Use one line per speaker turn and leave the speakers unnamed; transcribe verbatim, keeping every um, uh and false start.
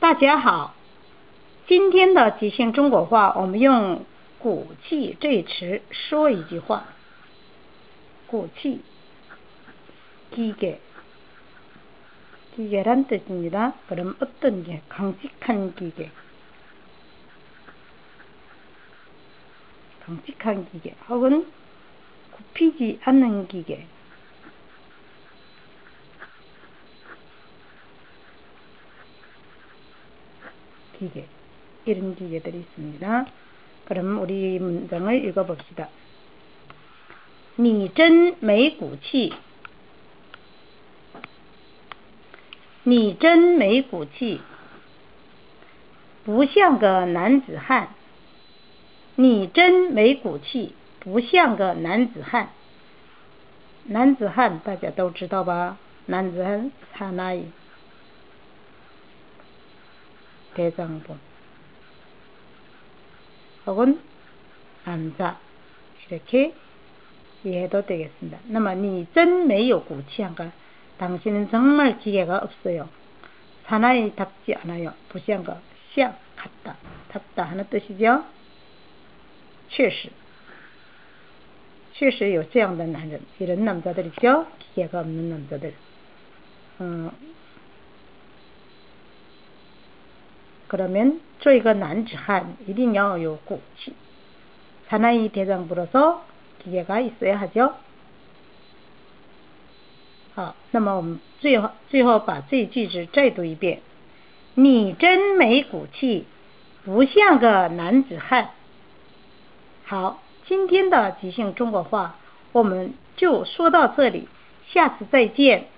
大家好，今天的即兴中国话，我们用骨气这一词说一句话。骨气，기계， 기계란 뜻입니다. 그럼 어떤 게 강직한 기계, 강직한 기계, 혹은 굽히지 않는 기계. 기계, 이런 기계들이 있습니다. 그럼 우리 문장을 읽어봅시다. 你真没骨气，你真没骨气，不像个男子汉。你真没骨气，不像个男子汉。男子汉大家都知道吧？男子汉사나이 대장본 혹은 남자 이렇게 이해도 되겠습니다. 那么你真没有骨气한가 당신은 정말 기계가 없어요. 사나이답지 않아요. 不像个像 같다 답다 하는 뜻이죠. 确实确实有这样的男人 이런 남자들 있죠. 기계가 없는 남자들. 어, 그러면 做一个男子汉一定要有骨气. 사나이 대장부로서 기계가 있어야 하죠. 好，那么我们最后最后把这句子再读一遍。你真没骨气，不像个男子汉。好，今天的即兴中国话我们就说到这里，下次再见。